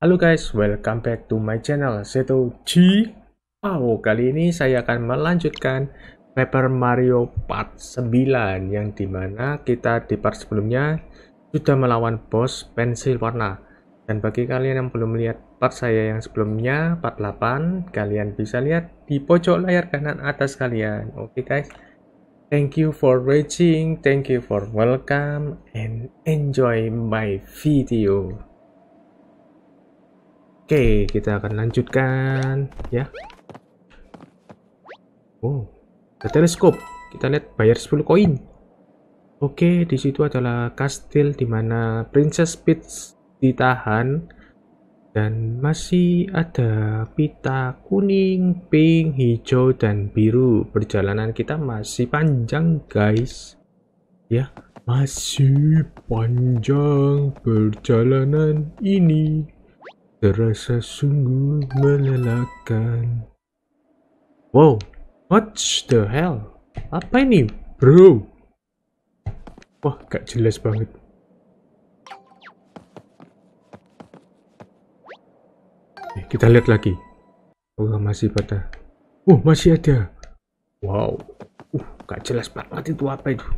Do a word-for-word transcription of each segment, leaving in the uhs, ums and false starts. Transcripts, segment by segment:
Halo guys, welcome back to my channel Seto G. Wow, kali ini saya akan melanjutkan Paper Mario Part sembilan, yang dimana kita di part sebelumnya sudah melawan bos pensil warna. Dan bagi kalian yang belum melihat part saya yang sebelumnya, part delapan, kalian bisa lihat di pojok layar kanan atas kalian. Oke guys, thank you for watching, thank you for welcome, and enjoy my video. Oke, kita akan lanjutkan ya. Oh, ada teleskop. Kita lihat, bayar sepuluh koin. Oke, di situ adalah kastil di mana Princess Peach ditahan, dan masih ada pita kuning, pink, hijau, dan biru. Perjalanan kita masih panjang, guys. Ya, masih panjang perjalanan ini. Terasa sungguh melelahkan. Wow, what the hell? Apa ini, bro? Wah, gak jelas banget. Oke, kita lihat lagi. Oh, masih pada. Oh, masih ada. Wow, uh, gak jelas banget itu apa itu.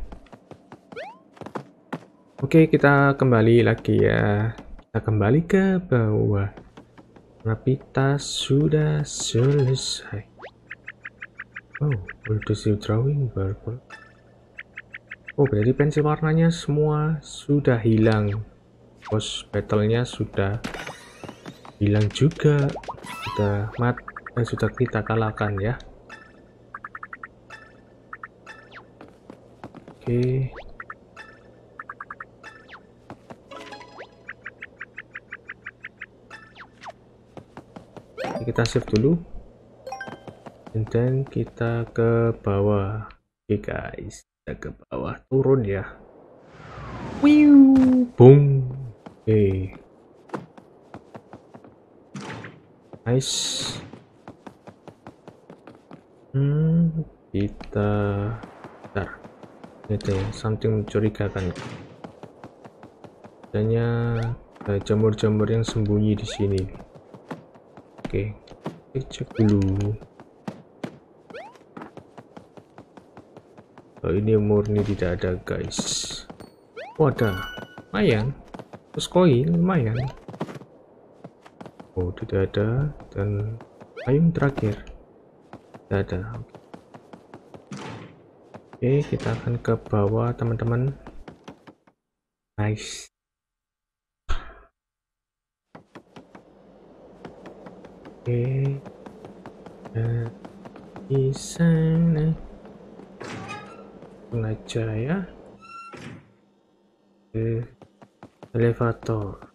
Oke, kita kembali lagi ya. Kita kembali ke bawah. Rapita sudah selesai. Oh, produksi drawing purple. Oh, berarti pensil warnanya semua sudah hilang. Boss battle-nya sudah hilang juga. Sudah mat, eh, sudah kita kalahkan ya. Oke. Kita save dulu, and then kita ke bawah. Oke guys, kita ke bawah, turun ya. Wiu, boom. Oke, nice. Hmm, kita, bentar, ini ada something mencurigakan. Adanya jamur-jamur yang sembunyi di sini. Oke, kita cek dulu. Oh, ini murni tidak ada, guys. Oh, ada. Lumayan. Terus koin, lumayan. Oh, tidak ada. Dan payung terakhir. Tidak ada. Oke, kita akan ke bawah, teman-teman. Nice. Oke, dan di sana aja ya, ke elevator.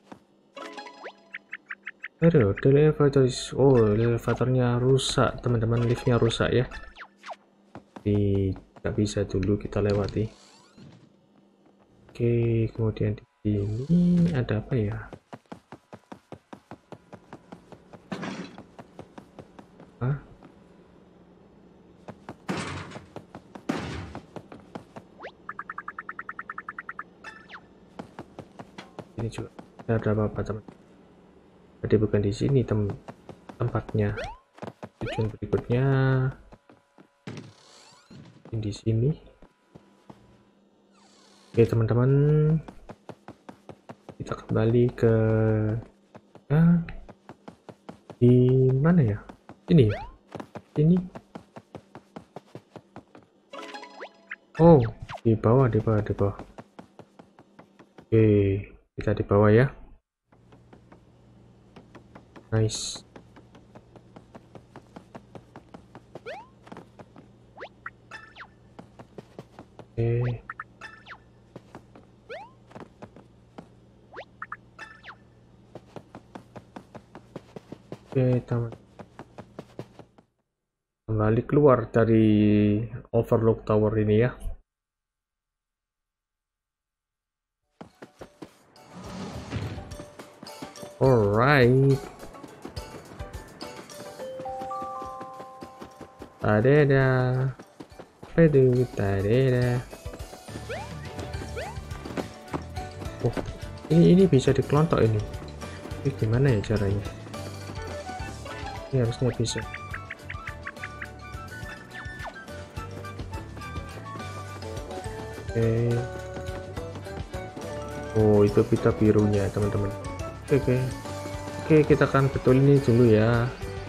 Aduh, elevator. Oh, elevatornya rusak, teman-teman. Liftnya rusak ya. Tidak bisa dulu kita lewati. Oke, kemudian di sini ada apa ya? Ini juga ada apa-apa, teman. Jadi bukan di sini tem tempatnya. Tujuan berikutnya di sini. Oke, teman-teman, kita kembali ke ah, di mana ya? Ini ya? Ini. Oh, di bawah, di bawah, di bawah. Oke, kita di bawah ya. Nice. Oke. Oke, teman. Kembali keluar dari Overlook Tower ini ya. Alright. Tadada. Aduh, tadada. Oh, ini ini bisa dikelontok ini. Ini gimana ya caranya? Ini harusnya bisa. Oke. Oh, itu pita birunya, teman-teman. Oke, oke. Oke, kita akan betul ini dulu ya.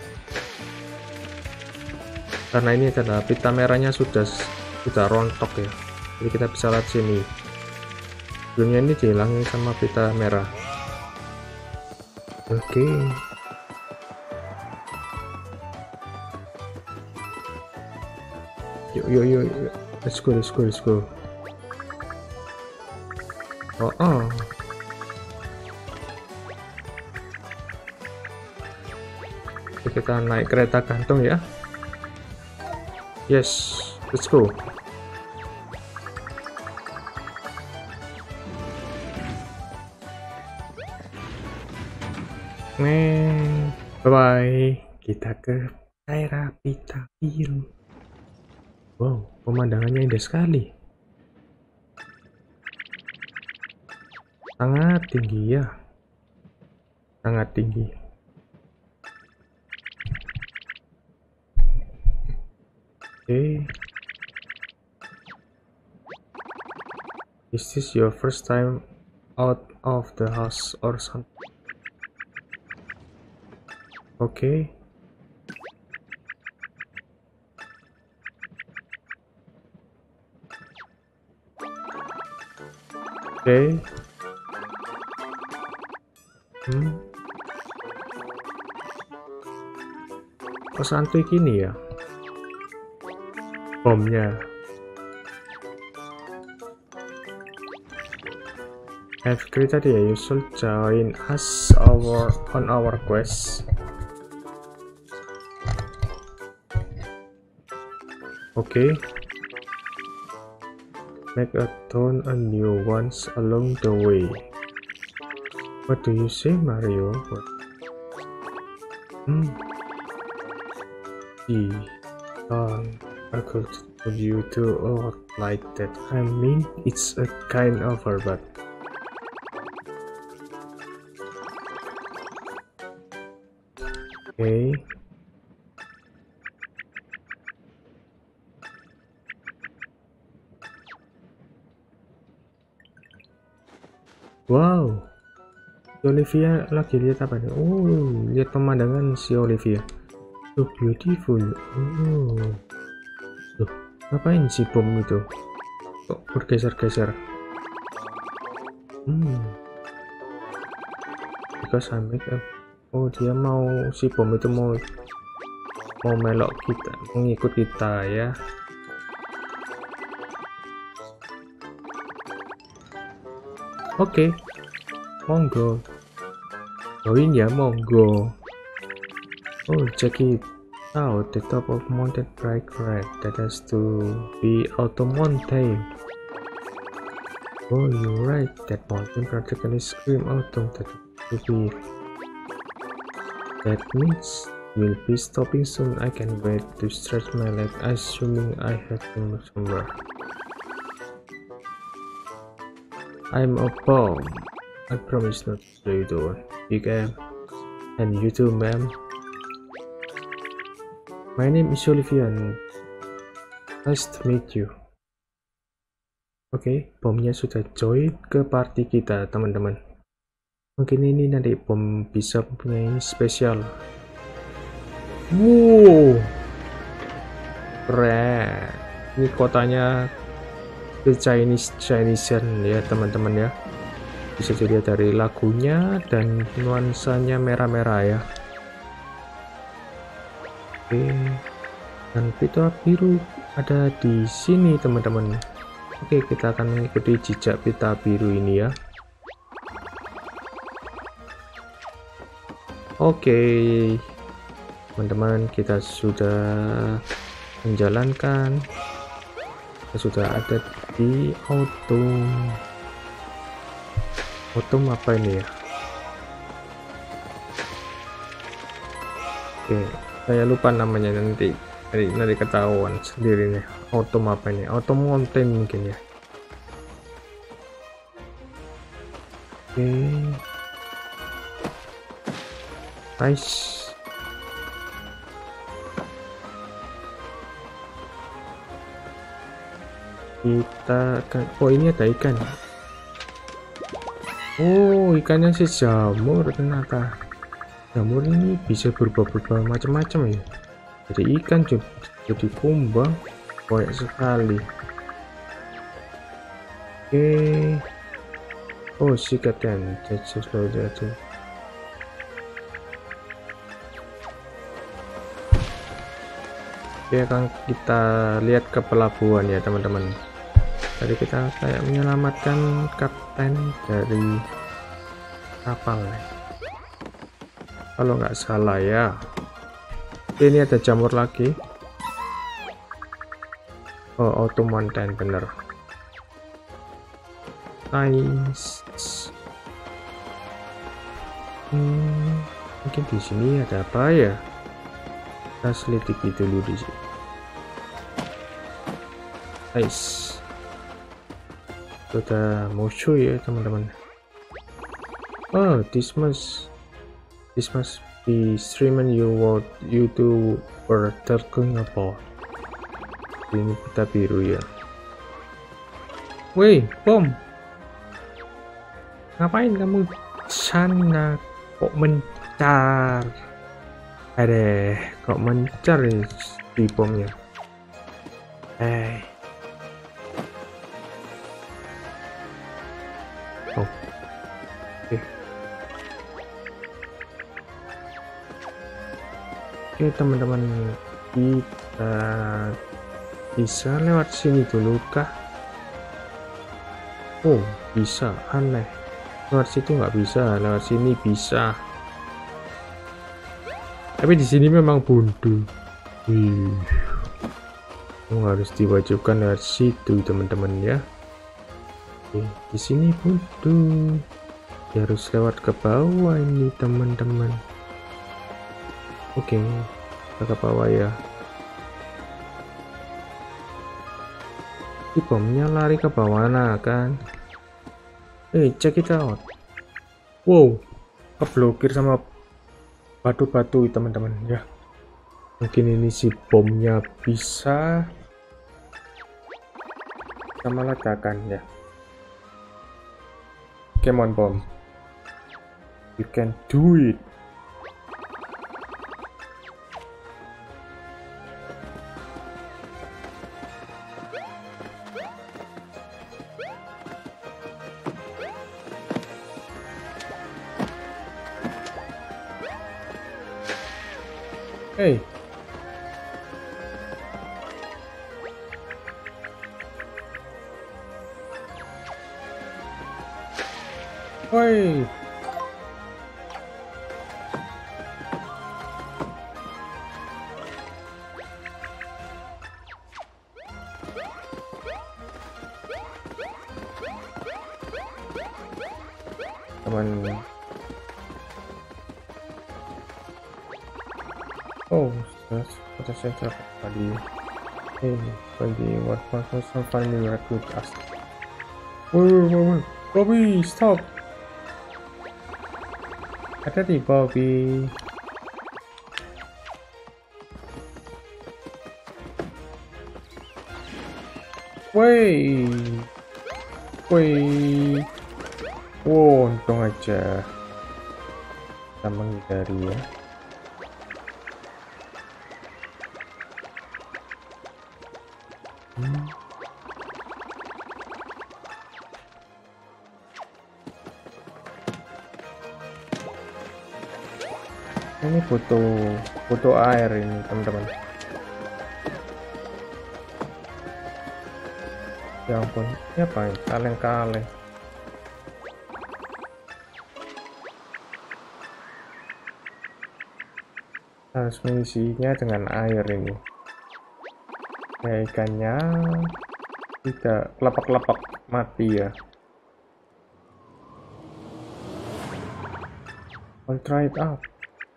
Karena ini adalah pita merahnya sudah sudah rontok ya. Jadi kita bisa lihat sini. Sebelumnya ini dihilangin sama pita merah. Oke. Yuk, yuk, yuk, yuk. Let's go, let's go, let's go. Oh, oh. Oke, kita naik kereta gantung ya. Yes, let's go. Nih, bye bye. Kita ke daerah pita biru. Wow, pemandangannya indah sekali. Sangat tinggi ya. Sangat tinggi. Oke. Okay. Is this your first time out of the house or something? Oke. Okay. Oke. Okay. Hmm. Kok santuy gini ya? Bomnya. I've created a you should join us our on our quest. Okay. Make a ton a new ones along the way. What do you say, Mario? What? Hmm. The um, I could tell you to act like that. I mean, it's a kind of her, but okay. Wow. Olivia lagi lihat apa nih? Oh, lihat pemandangan si Olivia. So beautiful. Oh. Loh, ngapain si bom itu? Kok bergeser-geser? Hmm. Because I make up. Oh, dia mau si bom itu mau mau melok kita, mengikut kita ya. Oke. Okay. Monggo. Join ya, monggo. Oh, check it out. The top of mountain bright red. That has to be autumn mountain. Oh, you're right. That mountain practically scream autumn. That to be. That means we'll be stopping soon. I can wait to stretch my leg, assuming I have been somewhere. I'm a bomb. I promise not to do it all. You can. And you too, ma'am. My name is Olivia. Nice to meet you. Oke, okay, bomnya sudah join ke party kita, teman-teman. Mungkin ini nanti bom bisa mempunyai spesial. Wow, keren. Ini kotanya the Chinese Chinesian ya, teman-teman ya. Bisa dilihat dari lagunya dan nuansanya merah-merah ya. Oke, dan pita biru ada di sini, teman-teman. Oke, kita akan mengikuti jejak pita biru ini ya. Oke, teman-teman, kita sudah menjalankan. Kita sudah ada di autumn. Autumn apa ini ya? Oke, saya lupa namanya, nanti nanti, nanti ketahuan sendiri nih. Autumn apa ini? Autumn mountain mungkin ya. Oke. Nice. Kita akan, oh ini ada ikan. Oh, ikannya si jamur ternyata. Jamur ini bisa berubah-ubah macam-macam ya. Jadi ikan juga jadi kumbang, banyak sekali. Oke. Oh, si keten, just slow aja. Oke, akan kita lihat ke pelabuhan ya teman-teman. Tadi kita kayak menyelamatkan kapten dari kapal kalau nggak salah ya. Oke, ini ada jamur lagi. Oh, auto mountain bener. Nice. Hmm, mungkin di sini ada apa ya? Kita selidiki dulu di sini. Nice. Sudah musuh ya teman-teman. Oh, this must this must be streaming you what you do or talking about. Ini pita biru ya. Woi, bom. Ngapain kamu sana? Kok mencar? Ada kok mencar ya di bomnya. Eh. Oh. Oke. Oke, teman-teman, kita bisa lewat sini dulu kah? Oh, bisa. Aneh. Lewat situ nggak bisa, lewat sini bisa. Tapi di sini memang buntu. Wih. Oh, harus diwajibkan lewat situ, teman-teman ya. Oke, di sini buntu. Ya, harus lewat ke bawah ini, teman-teman. Oke, kita ke bawah ya. Si bomnya lari ke bawah nah kan. Eh, check it out. Wow, keblokir sama batu-batu teman-teman ya. Mungkin ini si bomnya bisa sama ledakan ya. Come on bom, you can do it. Hey. Woi. Teman. Oh, that's what I said tadi. Hey, tadi what was so funny recruit us. Woi, woi, woi, Bobby, stop. Ada di Bobby. Woi, woi. Wow, untung aja kita menghindari ya. Hmm. Ini butuh butuh air ini teman-teman. Ya ampun, ini apa ini? Kaleng-kaleng. Harus mengisinya dengan air ini. Ya, ikannya tidak kelepak-kelepak mati ya. I'll try it out.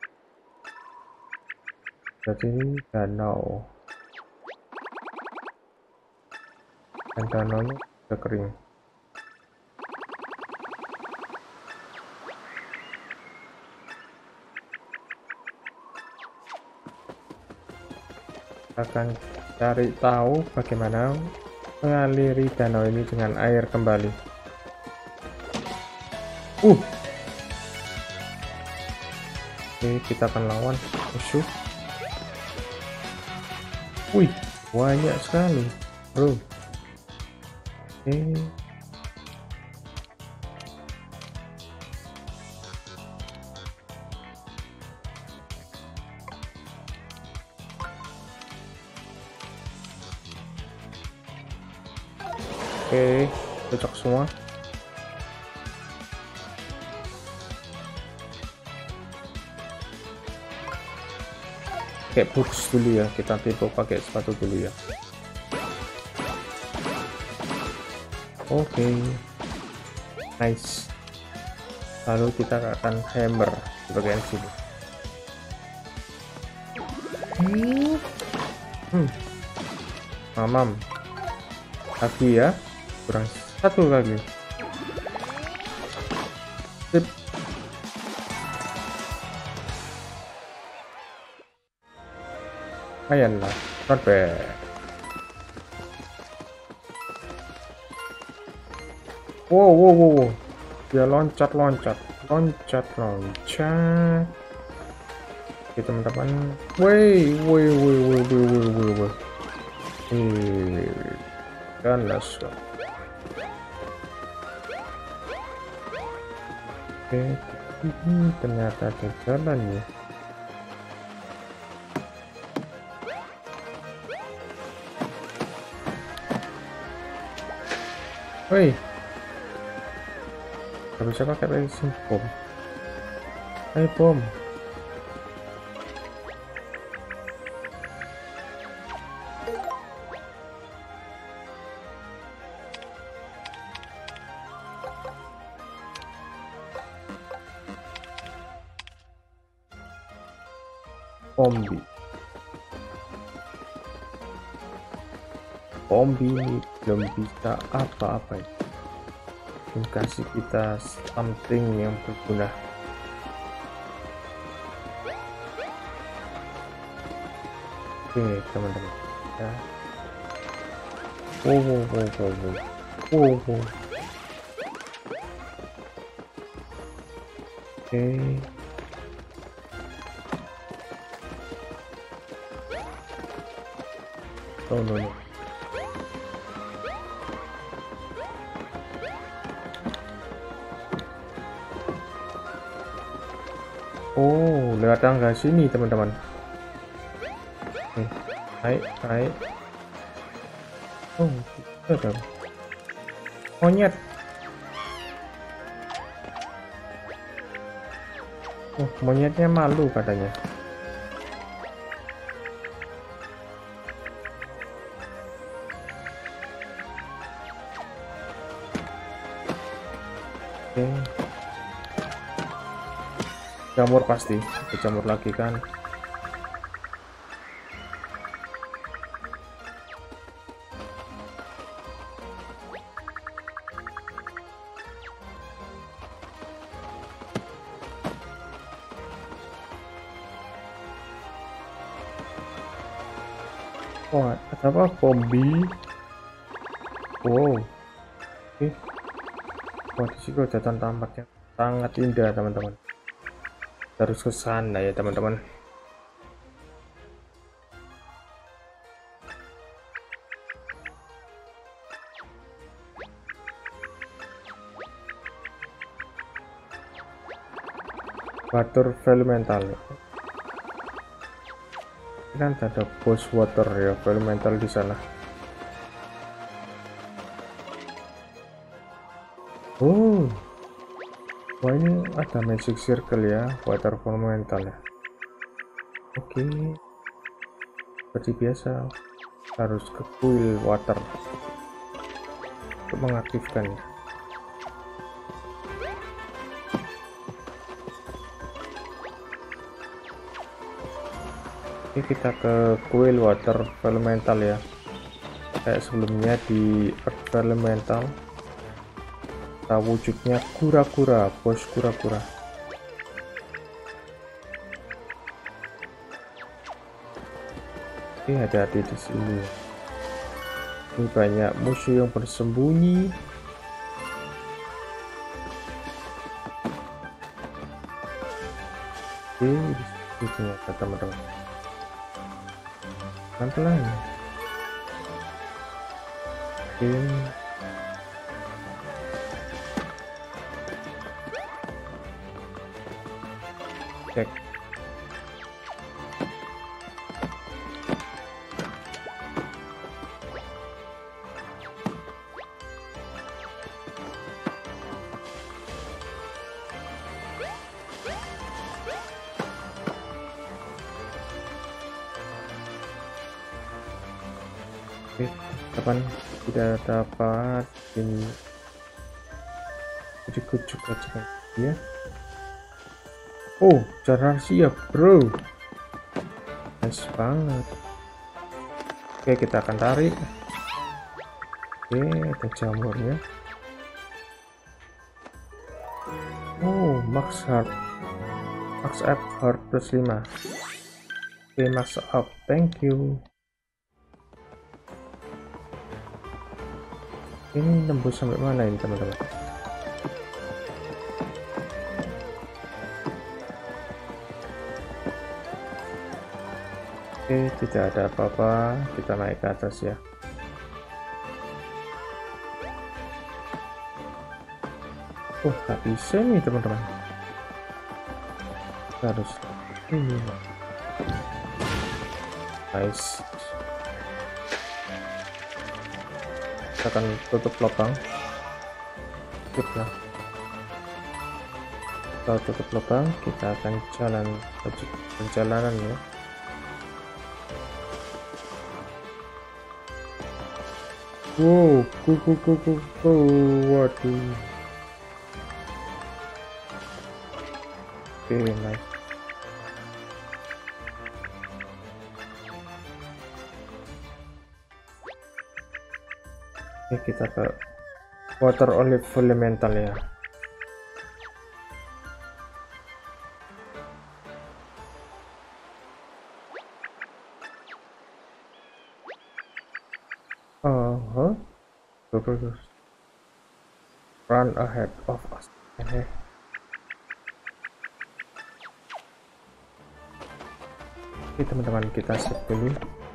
Jadi ini danau. Dan danaunya sudah kering. akan cari tahu bagaimana mengaliri danau ini dengan air kembali. Uh, oke, kita akan lawan musuh. Wih, banyak sekali, bro. Oke. Oke, cocok semua. Pakai boots dulu ya, kita tipe pakai sepatu dulu ya. Oke, nice. Lalu kita akan hammer di bagian sini. Hmm, mamam, lagi ya. Kurang satu lagi. Sip. Lumayan lah, not bad. Wow, wow, wow, dia loncat, loncat, loncat, loncat. Oke teman-teman, woi, woi, woi, woi, woi, woi, woi, woi. Ini kan langsung. Oke, ini ternyata ada jalan ya. Woi, nggak bisa pakai mesin bom. Ayo bom. Bombi. Bombi ini belum bisa apa-apa. Kasih kita something yang berguna. Oke teman-teman ya. Wow, wow, wow, wow, wow. Wow, wow. Oke. Oh no, no. Oh, lewat tangga sini teman-teman. Oke, naik, naik. Oh, ada monyet. Oh, monyetnya malu katanya. Oke. Jamur pasti, jamur lagi kan. Wah, ada apa? Bombi. Wow. Oke. Wah, di situ ada tempat yang sangat indah teman-teman. Harus ke sana ya teman-teman. Water elemental. Ini kan ada boss water ya, elemental di sana. Oh. Wah, ini ada magic circle ya, water elemental ya. Oke, seperti biasa harus ke coil water untuk mengaktifkannya. Oke, kita ke coil water elemental ya, kayak sebelumnya di earth elemental. Nah, wujudnya kura-kura, bos kura-kura. Oke, hati-hati di sini. Ini banyak musuh yang bersembunyi. Oke, di situ ternyata teman-teman. Pelan-pelan. Oke. Cek. Oke, kapan tidak dapat ini berikut juga juga ya. Oh, cara siap bro, nice banget. Oke, kita akan tarik. Oke, ada jamurnya. Oh, max heart, max up heart plus lima. Oke, max up, thank you. Ini tembus sampai mana ini teman-teman? Oke, tidak ada apa-apa, kita naik ke atas ya. Oh, nggak bisa nih teman-teman, harus ini. Nice. Kita akan tutup lubang. Skip lah. Kalau tutup lubang, kita akan jalan perjalanan ya. Wow, kuku kuku kuku, waduh. Oke, nice. Oke, kita ke water olive elemental ya. Uh huh. Run ahead of us. Okay. Oke teman-teman, kita save dulu.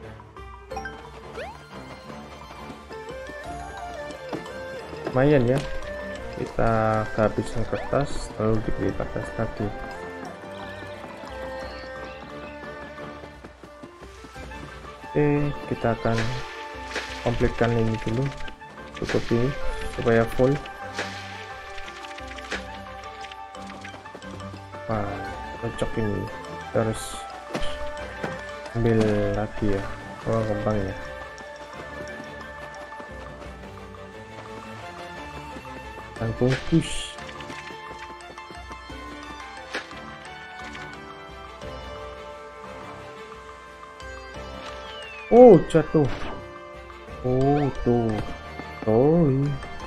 Lumayan ya, kita kehabisan kertas lalu dibeli kertas lagi. Oke, kita akan komplitkan ini dulu, tutup ini supaya full. Wah, cocok ini, terus ambil lagi ya. Oh, kembang ya. Bungkus. Oh, jatuh. Oh, tuh. Sorry.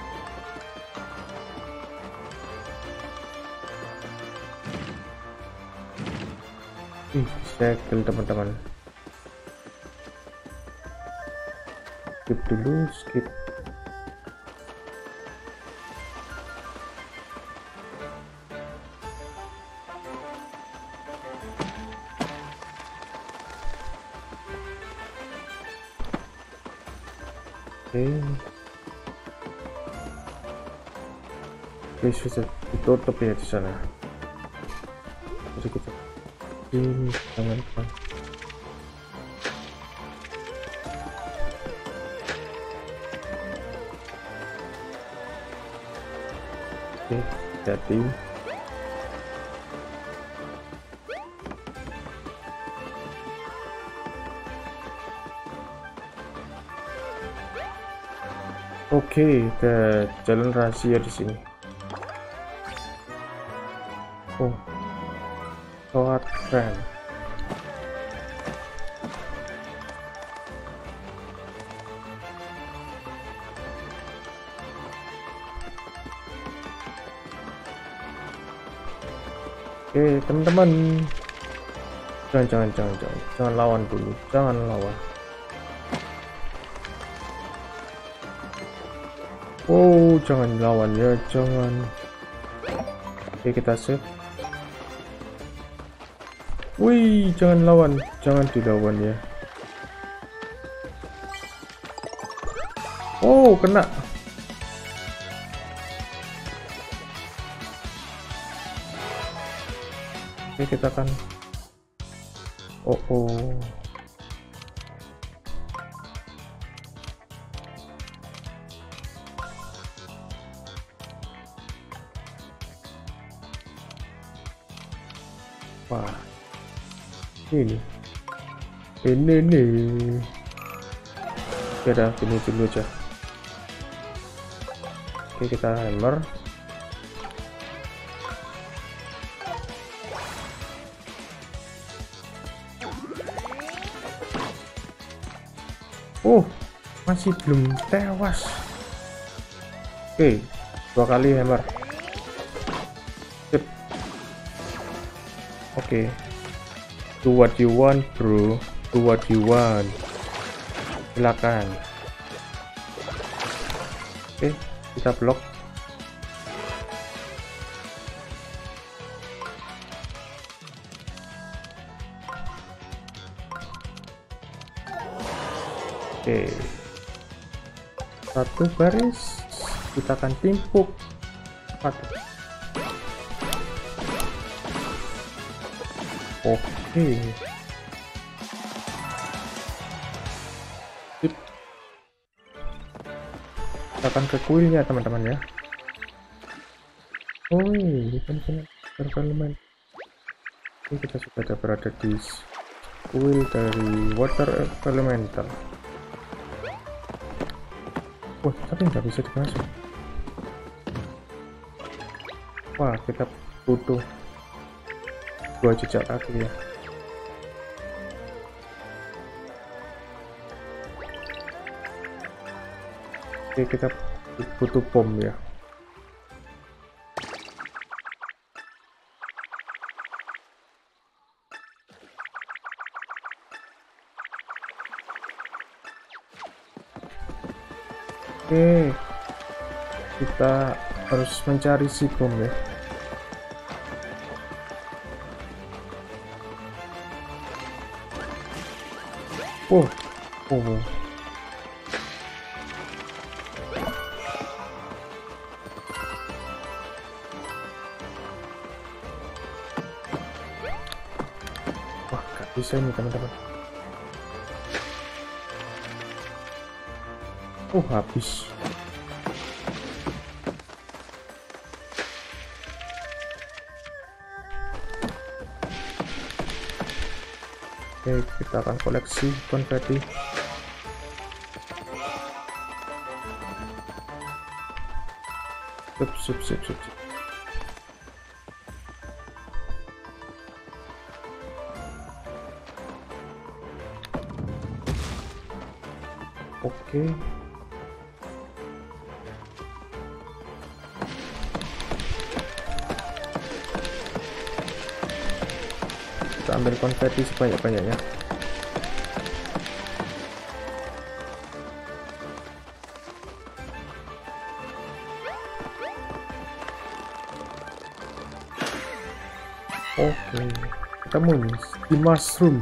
Ih, segel teman-teman. Skip dulu, skip. Oke, bisa ditutup ya di sana. Jadi kita ini jangan lupa. Oke, jadi oke, ke jalan rahasia di sini. Oh, Sword Friend. Oke, teman-teman. Jangan, jangan, jangan, jangan, jangan lawan dulu, jangan lawan. Oh, jangan lawan ya, jangan. Oke, kita save. Wih, jangan lawan, jangan dilawan ya. Oh, kena. Oke, kita kan. Oh, oh. Wah, ini ini nih. Oke, dah gini dulu aja. Oke, kita hammer. Oh, masih belum tewas. Oke, dua kali hammer. Sip. Oke, do what you want bro, do what you want. Silakan. Oke, kita blok. Oke, satu baris kita akan timpuk satu. Oke, sip. Kita akan ke kuilnya teman-teman ya. Oh ini kan elemen. Ini kita sudah berada di kuil dari water elemental. Wah, tapi nggak bisa dimasuk. Wah, kita butuh dua jejak kaki ya. Oke, kita butuh bom ya. Oke, kita harus mencari si bom ya. Oh, oh. Wah, gak bisa ini teman-teman. Oh, habis. Oke, kita akan koleksi konfeti. Sip, sip, sip, sip, sip. Oke. Kita ambil konfeti sebanyak-banyaknya. Oke, ketemu nih di mushroom.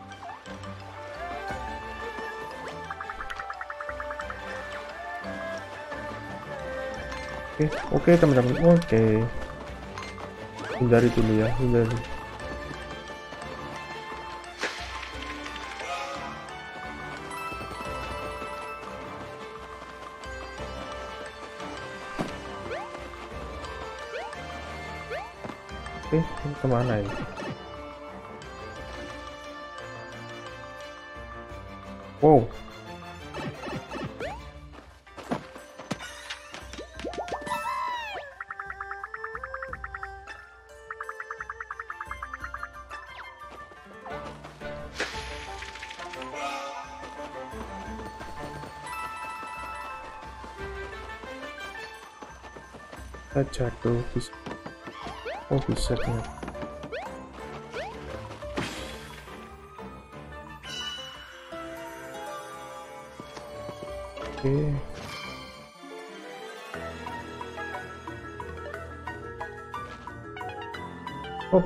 Oke, oke teman-teman. Oke, hindari dulu ya, hindari. Oke, ini kemana ini? Wow. Kita jatuh bisa. Oh, bisa ternyata. Oke. Oh.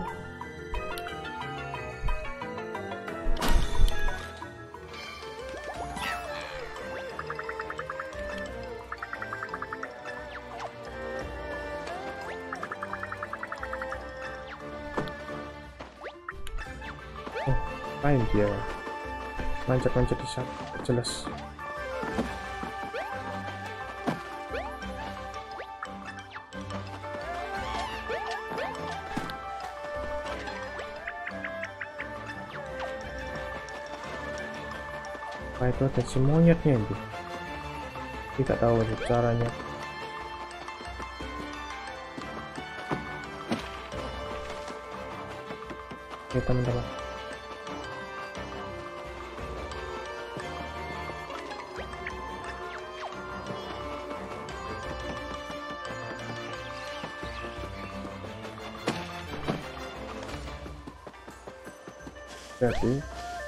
Oh, main dia. Manjat-manjat di sana, jelas. Apa itu ada si monyetnya itu? Tidak tahu caranya. Oke teman-teman. Jadi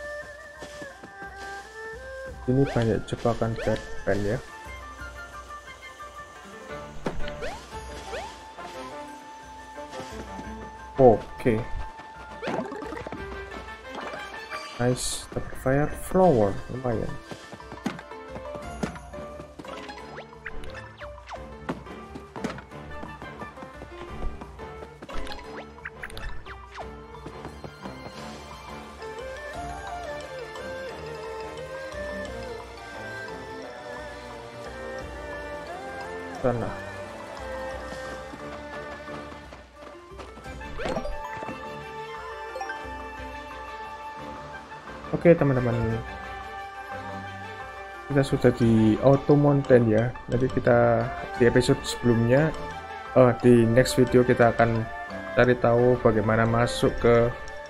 ini banyak jebakan Batman ya. Oke. Nice, dapat fire flower, lumayan. Sana. Oke teman-teman, kita sudah di Auto Mountain ya. Nanti kita di episode sebelumnya, oh di next video kita akan cari tahu bagaimana masuk ke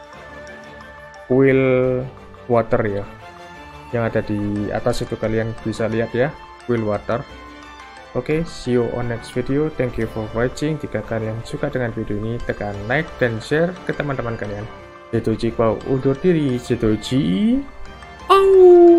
wheel water ya, yang ada di atas itu, kalian bisa lihat ya, wheel water. Oke, okay, see you on next video. Thank you for watching. Jika kalian suka dengan video ini, tekan like dan share ke teman-teman kalian. Zetoji kau undur diri. Zetoji. Au.